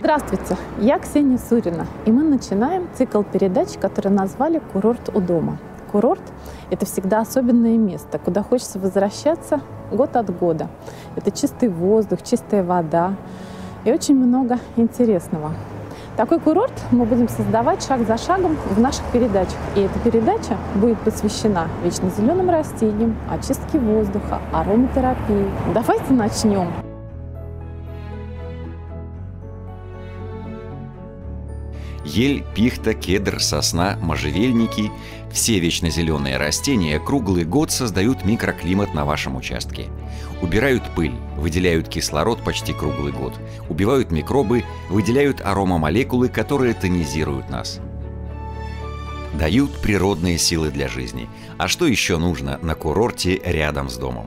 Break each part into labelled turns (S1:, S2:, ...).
S1: Здравствуйте, я Ксения Сурина, и мы начинаем цикл передач, который назвали «Курорт у дома». Курорт – это всегда особенное место, куда хочется возвращаться год от года. Это чистый воздух, чистая вода и очень много интересного. Такой курорт мы будем создавать шаг за шагом в наших передачах. И эта передача будет посвящена вечно зеленым растениям, очистке воздуха, ароматерапии. Давайте начнем.
S2: Ель, пихта, кедр, сосна, можжевельники – все вечно зеленые растения круглый год создают микроклимат на вашем участке. Убирают пыль, выделяют кислород почти круглый год, убивают микробы, выделяют аромамолекулы, которые тонизируют нас. Дают природные силы для жизни. А что еще нужно на курорте рядом с домом?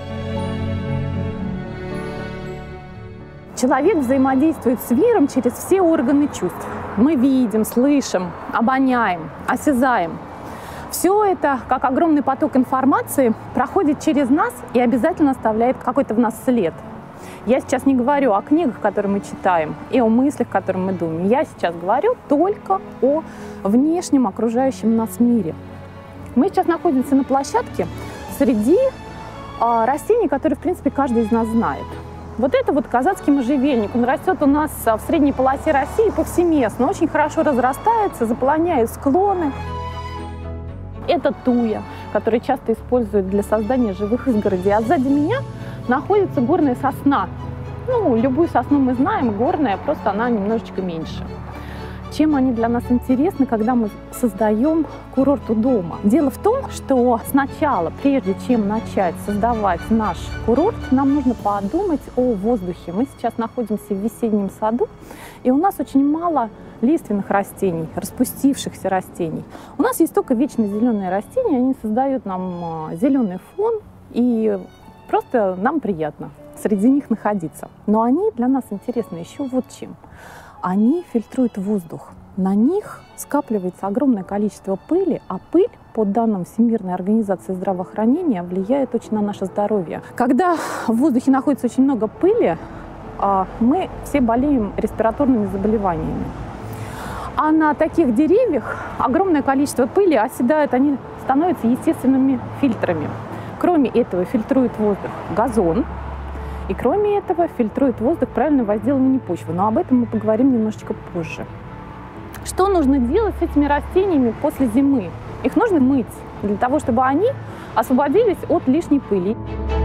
S1: Человек взаимодействует с миром через все органы чувств. Мы видим, слышим, обоняем, осязаем. Все это, как огромный поток информации, проходит через нас и обязательно оставляет какой-то в нас след. Я сейчас не говорю о книгах, которые мы читаем, и о мыслях, которым мы думаем. Я сейчас говорю только о внешнем окружающем нас мире. Мы сейчас находимся на площадке среди растений, которые, в принципе, каждый из нас знает. Вот это вот казацкий можжевельник. Он растет у нас в средней полосе России повсеместно, очень хорошо разрастается, заполоняет склоны. Это туя, который часто используют для создания живых изгородей. А сзади меня находится горная сосна. Любую сосну мы знаем, горная, просто она немножечко меньше. Чем они для нас интересны, когда мы создаем курорт у дома? Дело в том, что сначала, прежде чем начать создавать наш курорт, нам нужно подумать о воздухе. Мы сейчас находимся в весеннем саду, и у нас очень мало лиственных растений, распустившихся растений. У нас есть только вечно зеленые растения, они создают нам зеленый фон, и просто нам приятно среди них находиться. Но они для нас интересны еще вот чем. Они фильтруют воздух. На них скапливается огромное количество пыли, а пыль, по данным Всемирной организации здравоохранения, влияет очень на наше здоровье. Когда в воздухе находится очень много пыли, мы все болеем респираторными заболеваниями. А на таких деревьях огромное количество пыли оседает, они становятся естественными фильтрами. Кроме этого фильтрует воздух газон. И кроме этого фильтрует воздух правильное возделывание почвы. Но об этом мы поговорим немножечко позже. Что нужно делать с этими растениями после зимы? Их нужно мыть, для того, чтобы они освободились от лишней пыли.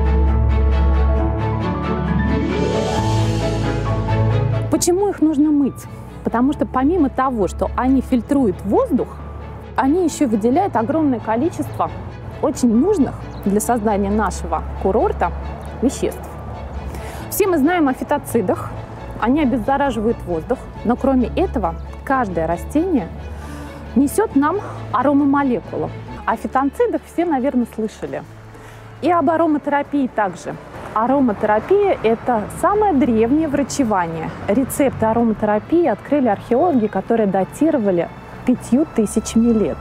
S1: Почему их нужно мыть? Потому что помимо того, что они фильтруют воздух, они еще выделяют огромное количество очень нужных для создания нашего курорта веществ. Все мы знаем о фитоцидах, они обеззараживают воздух, но кроме этого каждое растение несет нам аромамолекулу. О фитонцидах все, наверное, слышали. И об ароматерапии также. Ароматерапия – это самое древнее врачевание. Рецепты ароматерапии открыли археологи, которые датировали 5000 лет.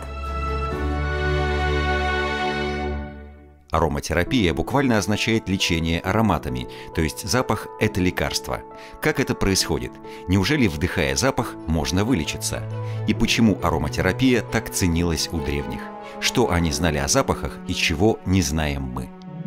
S2: Ароматерапия буквально означает лечение ароматами, то есть запах – это лекарство. Как это происходит? Неужели, вдыхая запах, можно вылечиться? И почему ароматерапия так ценилась у древних? Что они знали о запахах и чего не знаем мы?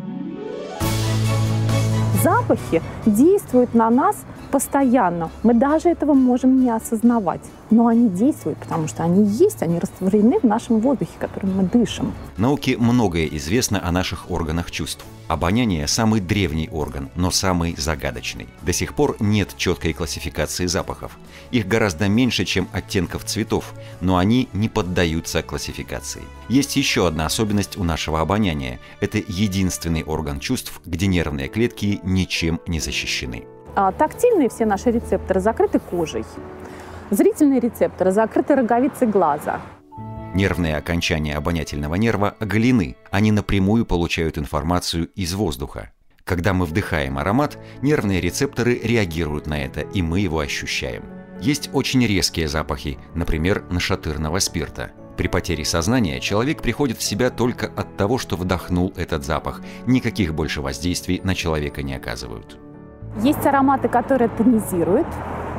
S1: Запахи действуют на нас постоянно. Мы даже этого можем не осознавать. Но они действуют, потому что они есть, они растворены в нашем воздухе, которым мы дышим.
S2: Науке многое известно о наших органах чувств. Обоняние – самый древний орган, но самый загадочный. До сих пор нет четкой классификации запахов. Их гораздо меньше, чем оттенков цветов, но они не поддаются классификации. Есть еще одна особенность у нашего обоняния – это единственный орган чувств, где нервные клетки ничем не защищены.
S1: Тактильные все наши рецепторы закрыты кожей. Зрительные рецепторы закрыты роговицей глаза.
S2: Нервные окончания обонятельного нерва оголены. Они напрямую получают информацию из воздуха. Когда мы вдыхаем аромат, нервные рецепторы реагируют на это, и мы его ощущаем. Есть очень резкие запахи, например, нашатырного спирта. При потере сознания человек приходит в себя только от того, что вдохнул этот запах. Никаких больше воздействий на человека не оказывают.
S1: Есть ароматы, которые тонизируют,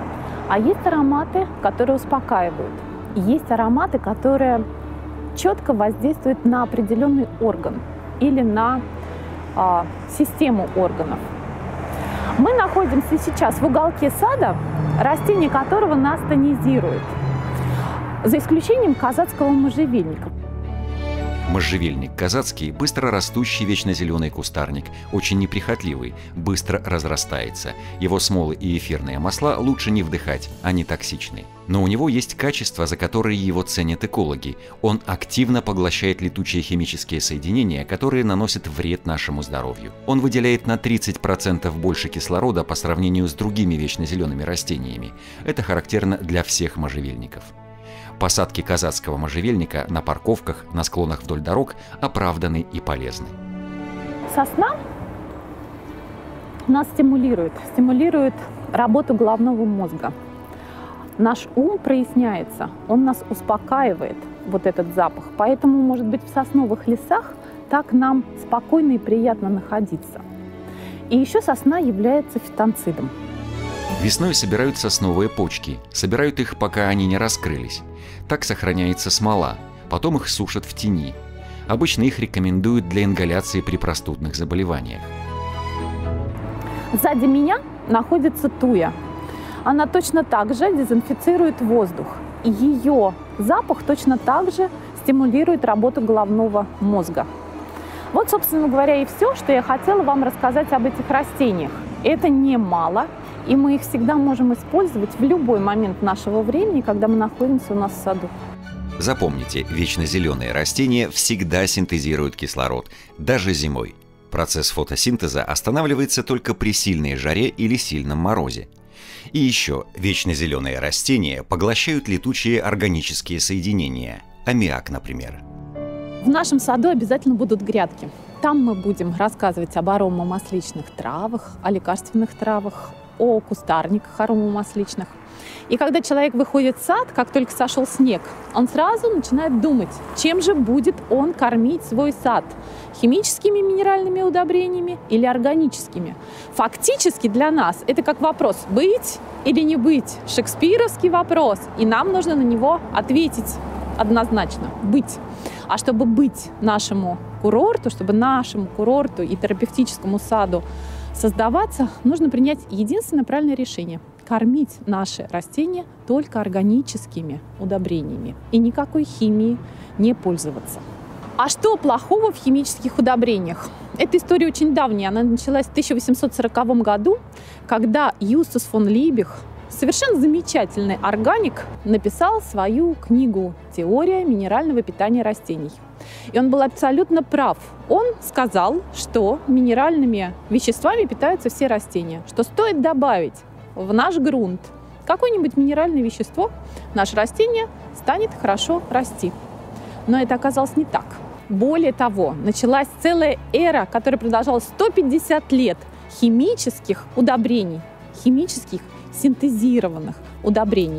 S1: А есть ароматы, которые успокаивают. Есть ароматы, которые четко воздействуют на определенный орган или на систему органов. Мы находимся сейчас в уголке сада, растение которого нас тонизирует, за исключением казацкого можжевельника.
S2: Можжевельник казацкий – быстро растущий вечнозеленый кустарник, очень неприхотливый, быстро разрастается. Его смолы и эфирные масла лучше не вдыхать, они токсичны. Но у него есть качества, за которые его ценят экологи. Он активно поглощает летучие химические соединения, которые наносят вред нашему здоровью. Он выделяет на 30% больше кислорода по сравнению с другими вечнозелеными растениями. Это характерно для всех можжевельников. Посадки казацкого можжевельника на парковках, на склонах вдоль дорог оправданы и полезны.
S1: Сосна нас стимулирует работу головного мозга. Наш ум проясняется, он нас успокаивает, вот этот запах. Поэтому, может быть, в сосновых лесах так нам спокойно и приятно находиться. И еще сосна является фитонцидом.
S2: Весной собирают сосновые почки, собирают их, пока они не раскрылись. Так сохраняется смола, потом их сушат в тени. Обычно их рекомендуют для ингаляции при простудных заболеваниях.
S1: Сзади меня находится туя. Она точно так же дезинфицирует воздух. И ее запах точно так же стимулирует работу головного мозга. Вот, собственно говоря, и все, что я хотела вам рассказать об этих растениях. Это немало. И мы их всегда можем использовать в любой момент нашего времени, когда мы находимся у нас в саду.
S2: Запомните, вечнозеленые растения всегда синтезируют кислород, даже зимой. Процесс фотосинтеза останавливается только при сильной жаре или сильном морозе. И еще, вечнозеленые растения поглощают летучие органические соединения, аммиак, например.
S1: В нашем саду обязательно будут грядки. Там мы будем рассказывать об аромамасличных травах, о лекарственных травах, о кустарниках аромамасличных. И когда человек выходит в сад, как только сошел снег, он сразу начинает думать, чем же будет он кормить свой сад. Химическими минеральными удобрениями или органическими. Фактически для нас это как вопрос быть или не быть. Шекспировский вопрос. И нам нужно на него ответить однозначно. Быть. А чтобы быть нашему курорту, чтобы нашему курорту и терапевтическому саду создаваться, нужно принять единственное правильное решение – кормить наши растения только органическими удобрениями и никакой химией не пользоваться. А что плохого в химических удобрениях? Эта история очень давняя. Она началась в 1840 году, когда Юстус фон Либих, совершенно замечательный органик, написал свою книгу «Теория минерального питания растений». И он был абсолютно прав. Он сказал, что минеральными веществами питаются все растения, что стоит добавить в наш грунт какое-нибудь минеральное вещество, наше растение станет хорошо расти. Но это оказалось не так. Более того, началась целая эра, которая продолжалась 150 лет химических удобрений, химических синтезированных удобрений.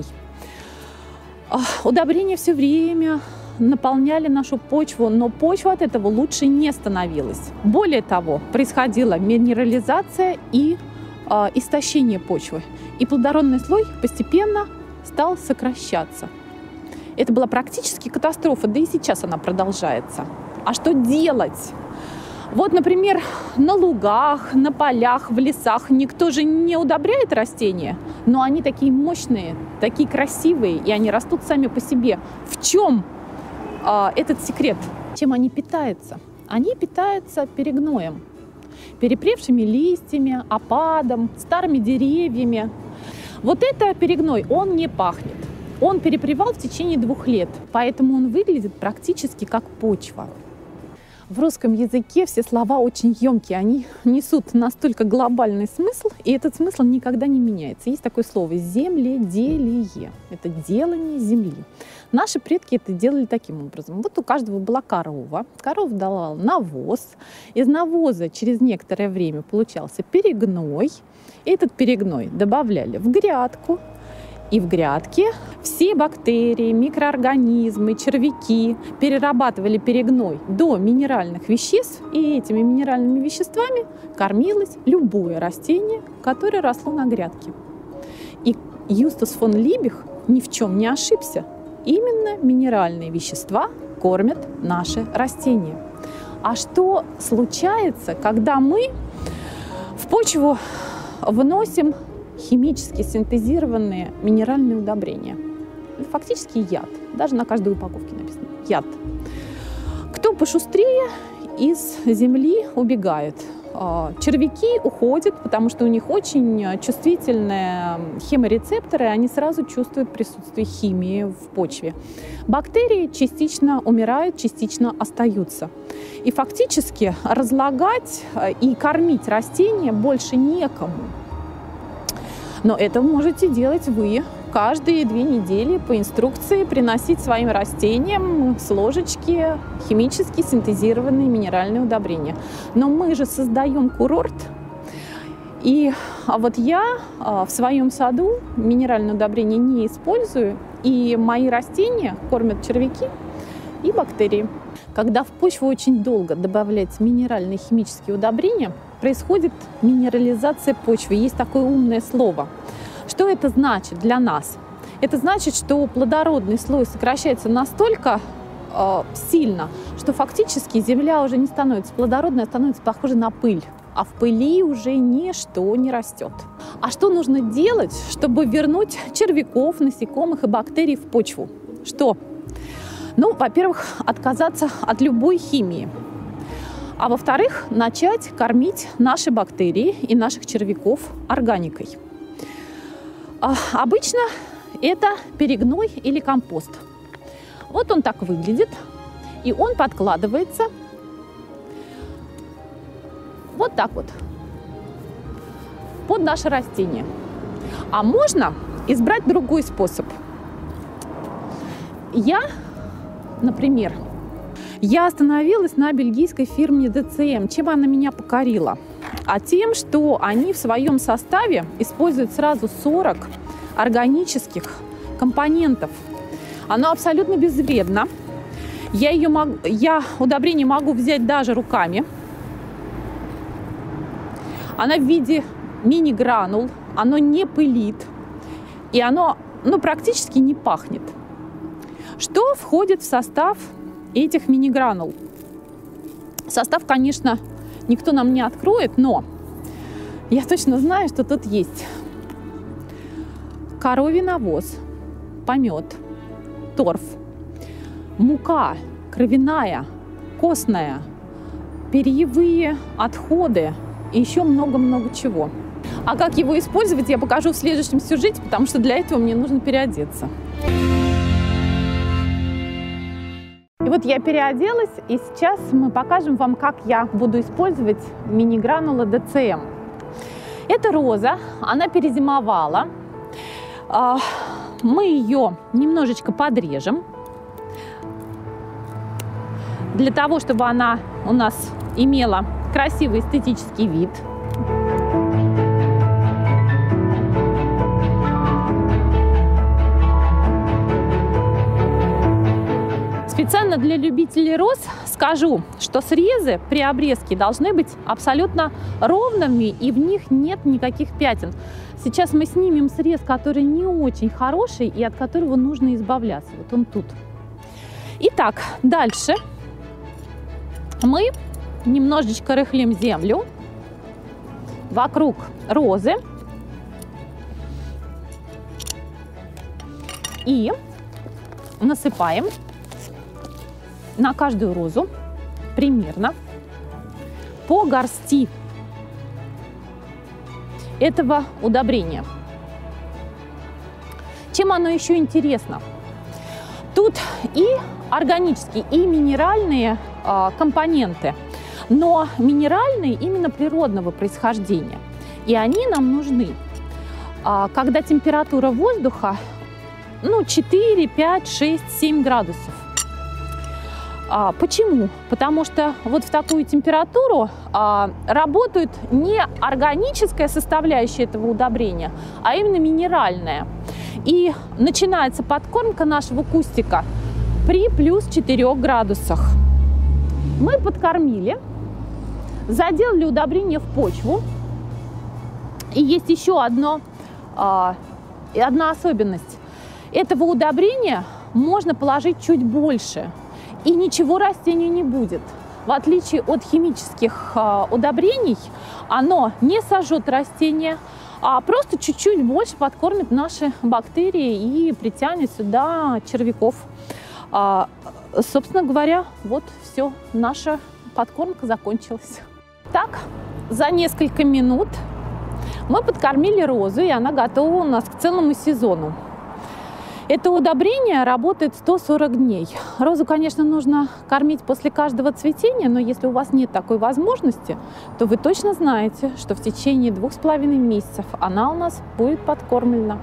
S1: Удобрения все время наполняли нашу почву, но почва от этого лучше не становилась. Более того, происходила минерализация и истощение почвы. И плодородный слой постепенно стал сокращаться. Это была практически катастрофа, да и сейчас она продолжается. А что делать? Вот, например, на лугах, на полях, в лесах никто же не удобряет растения, но они такие мощные, такие красивые, и они растут сами по себе. В чем этот секрет? Чем они питаются? Они питаются перегноем, перепревшими листьями, опадом, старыми деревьями. Вот это перегной, он не пахнет. Он перепревал в течение 2 лет, поэтому он выглядит практически как почва. В русском языке все слова очень емкие, они несут настолько глобальный смысл, и этот смысл никогда не меняется. Есть такое слово «земледелие». Это делание земли. Наши предки это делали таким образом. Вот у каждого была корова. Корова давала навоз. Из навоза через некоторое время получался перегной. И этот перегной добавляли в грядку. И в грядке все бактерии, микроорганизмы, червяки перерабатывали перегной до минеральных веществ, и этими минеральными веществами кормилось любое растение, которое росло на грядке. И Юстас фон Либих ни в чем не ошибся. Именно минеральные вещества кормят наши растения. А что случается, когда мы в почву вносим химически синтезированные минеральные удобрения? Это фактически яд. Даже на каждой упаковке написано яд. Кто пошустрее, из земли убегает. Червяки уходят, потому что у них очень чувствительные хеморецепторы, они сразу чувствуют присутствие химии в почве. Бактерии частично умирают, частично остаются. И фактически разлагать и кормить растения больше некому. Но это можете делать вы. Каждые 2 недели по инструкции приносить своим растениям с ложечки химически синтезированные минеральные удобрения. Но мы же создаем курорт. И вот я в своем саду минеральные удобрения не использую. И мои растения кормят червяки и бактерии. Когда в почву очень долго добавляются минеральные химические удобрения, происходит минерализация почвы. Есть такое умное слово. Что это значит для нас? Это значит, что плодородный слой сокращается настолько сильно, что фактически земля уже не становится плодородной, а становится похожа на пыль. А в пыли уже ничто не растет. А что нужно делать, чтобы вернуть червяков, насекомых и бактерий в почву? Что? Ну, во-первых, отказаться от любой химии. А во-вторых, начать кормить наши бактерии и наших червяков органикой. Обычно это перегной или компост. Вот он так выглядит, и он подкладывается вот так вот под наше растение. А можно избрать другой способ. Например, я остановилась на бельгийской фирме DCM. Чем она меня покорила? А тем, что они в своем составе используют сразу 40 органических компонентов. Оно абсолютно безвредно. Я удобрение могу взять даже руками. Оно в виде мини-гранул, оно не пылит, и оно практически не пахнет. Что входит в состав этих мини-гранул? Состав, конечно, никто нам не откроет, но я точно знаю, что тут есть коровий навоз, помет, торф, мука кровяная, костная, перьевые отходы и еще много-много чего. А как его использовать, я покажу в следующем сюжете, потому что для этого мне нужно переодеться. И вот я переоделась, и сейчас мы покажем вам, как я буду использовать мини-гранулы DCM. Это роза, она перезимовала. Мы ее немножечко подрежем, для того, чтобы она у нас имела красивый эстетический вид. Специально для любителей роз скажу, что срезы при обрезке должны быть абсолютно ровными, и в них нет никаких пятен. Сейчас мы снимем срез, который не очень хороший и от которого нужно избавляться. Вот он тут. Итак, дальше мы немножечко рыхлим землю вокруг розы и насыпаем на каждую розу примерно по горсти этого удобрения. Чем оно еще интересно? Тут и органические, и минеральные компоненты, но минеральные именно природного происхождения. И они нам нужны, когда температура воздуха 4, 5, 6, 7 градусов. Почему? Потому что вот в такую температуру работает не органическая составляющая этого удобрения, а именно минеральная. И начинается подкормка нашего кустика при плюс 4 градусах. Мы подкормили, заделали удобрение в почву. И есть еще одно одна особенность. Этого удобрения можно положить чуть больше, и ничего растению не будет. В отличие от химических удобрений, оно не сожжет растение, а просто чуть-чуть больше подкормит наши бактерии и притянет сюда червяков. Собственно говоря, вот все, наша подкормка закончилась. Так, за несколько минут мы подкормили розу, и она готова у нас к целому сезону. Это удобрение работает 140 дней. Розу, конечно, нужно кормить после каждого цветения, но если у вас нет такой возможности, то вы точно знаете, что в течение 2,5 месяцев она у нас будет подкормлена.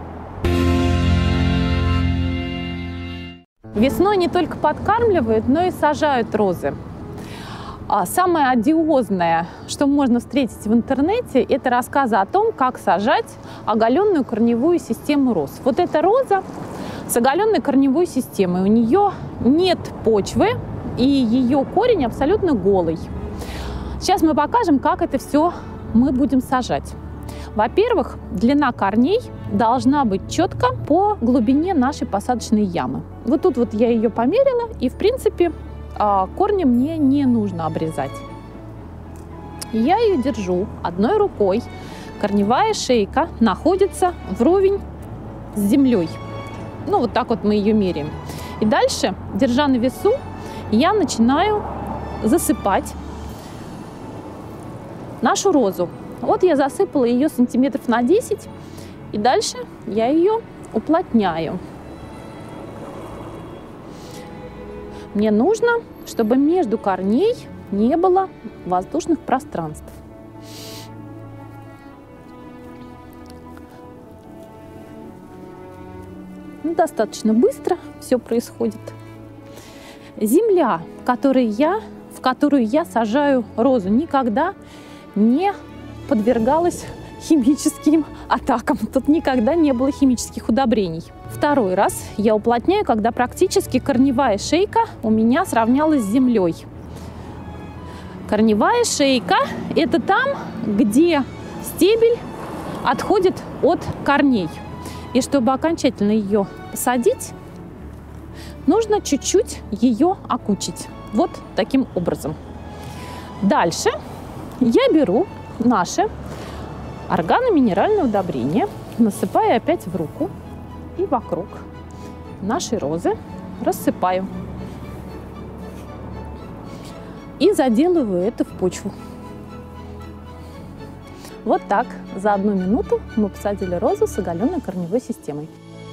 S1: Весной не только подкармливают, но и сажают розы. Самое одиозное, что можно встретить в интернете, это рассказы о том, как сажать оголенную корневую систему роз. Вот эта роза с оголенной корневой системой. У нее нет почвы, и ее корень абсолютно голый. Сейчас мы покажем, как это все мы будем сажать. Во-первых, длина корней должна быть четко по глубине нашей посадочной ямы. Вот тут вот я ее померила, и в принципе корни мне не нужно обрезать. Я ее держу одной рукой. Корневая шейка находится вровень с землей. Ну, вот так вот мы ее меряем. И дальше, держа на весу, я начинаю засыпать нашу розу. Вот я засыпала ее сантиметров на 10, и дальше я ее уплотняю. Мне нужно, чтобы между корней не было воздушных пространств. Достаточно быстро все происходит. Земля, в которую я сажаю розу, никогда не подвергалась химическим атакам. Тут никогда не было химических удобрений. Второй раз я уплотняю, когда практически корневая шейка у меня сравнялась с землей. Корневая шейка – это там, где стебель отходит от корней. И чтобы окончательно ее посадить, нужно чуть-чуть ее окучить. Вот таким образом. Дальше я беру наше органоминеральное удобрение, насыпаю опять в руку и вокруг нашей розы рассыпаю. И заделываю это в почву. Вот так за 1 минуту мы посадили розу с оголенной корневой системой.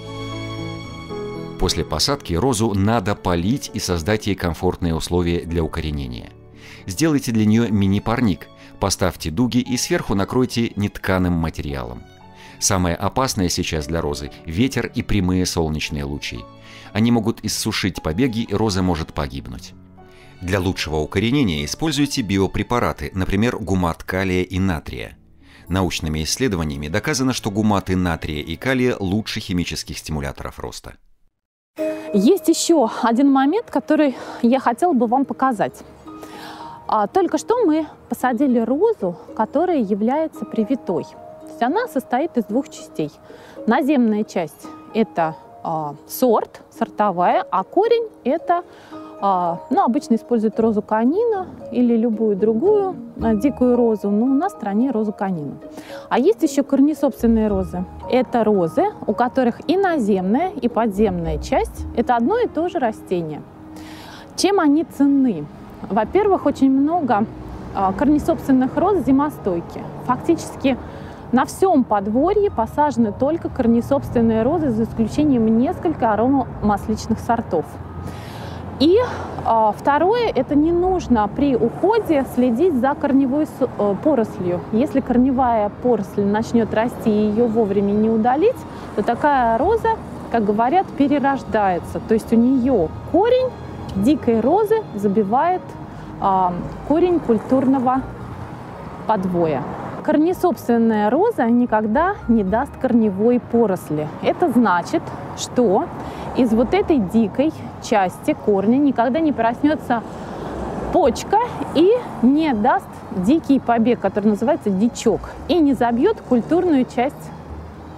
S2: После посадки розу надо полить и создать ей комфортные условия для укоренения. Сделайте для нее мини-парник, поставьте дуги и сверху накройте нетканым материалом. Самое опасное сейчас для розы – ветер и прямые солнечные лучи. Они могут иссушить побеги, и роза может погибнуть. Для лучшего укоренения используйте биопрепараты, например, гумат калия и натрия. Научными исследованиями доказано, что гуматы натрия и калия лучше химических стимуляторов роста.
S1: Есть еще один момент, который я хотела бы вам показать. Только что мы посадили розу, которая является привитой. То есть она состоит из 2 частей. Наземная часть – это сорт, сортовая, а корень – это, обычно используют розу канина или любую другую дикую розу, но у нас в стране розу канина. А есть еще корнесобственные розы. Это розы, у которых и наземная, и подземная часть – это одно и то же растение. Чем они ценны? Во-первых, очень много корнесобственных роз зимостойки. Фактически на всем подворье посажены только корнесобственные розы, за исключением нескольких аромамасличных сортов. И второе, это не нужно при уходе следить за корневой порослью. Если корневая поросль начнет расти и ее вовремя не удалить, то такая роза, как говорят, перерождается. То есть у нее корень дикой розы забивает корень культурного подвоя. Корнесобственная роза никогда не даст корневой поросли. Это значит, что из вот этой дикой части корня никогда не проснется почка и не даст дикий побег, который называется дичок, и не забьет культурную часть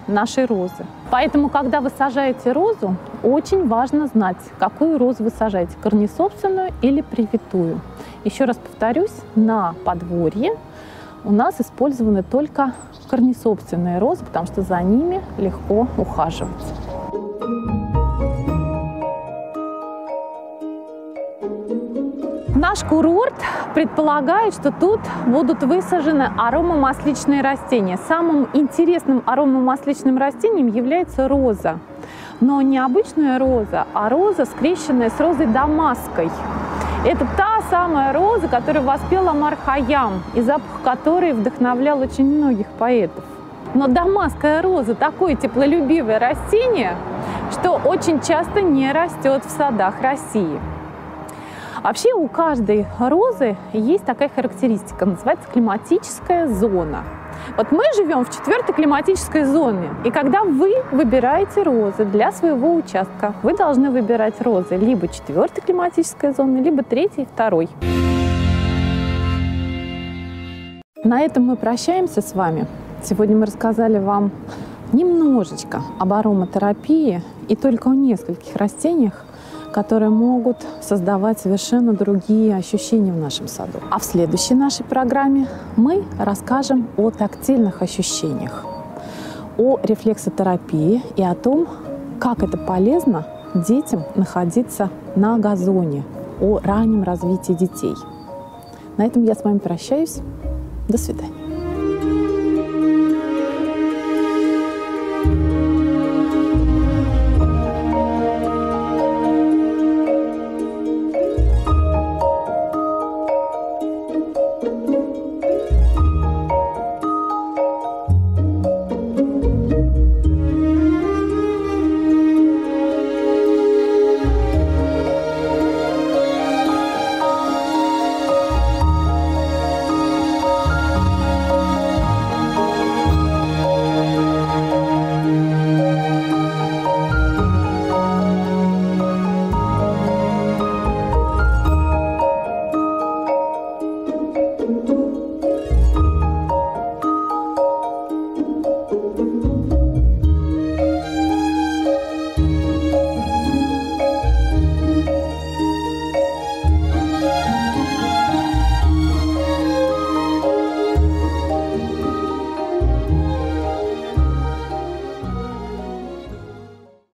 S1: нашей розы. Поэтому, когда вы сажаете розу, очень важно знать, какую розу вы сажаете, корнесобственную или привитую. Еще раз повторюсь, на подворье у нас использованы только корнесобственные розы, потому что за ними легко ухаживать. Наш курорт предполагает, что тут будут высажены аромамасличные растения. Самым интересным аромамасличным растением является роза. Но не обычная роза, а роза, скрещенная с розой дамасской. Это та самая роза, которую воспел Омар Хайям, и запах которой вдохновлял очень многих поэтов. Но дамасская роза – такое теплолюбивое растение, что очень часто не растет в садах России. Вообще у каждой розы есть такая характеристика, называется климатическая зона. Вот мы живем в 4-й климатической зоне, и когда вы выбираете розы для своего участка, вы должны выбирать розы либо 4-й климатической зоны, либо 3-й и 2-й. На этом мы прощаемся с вами. Сегодня мы рассказали вам немножечко об ароматерапии и только о нескольких растениях, которые могут создавать совершенно другие ощущения в нашем саду. А в следующей нашей программе мы расскажем о тактильных ощущениях, о рефлексотерапии и о том, как это полезно детям находиться на газоне, о раннем развитии детей. На этом я с вами прощаюсь. До свидания.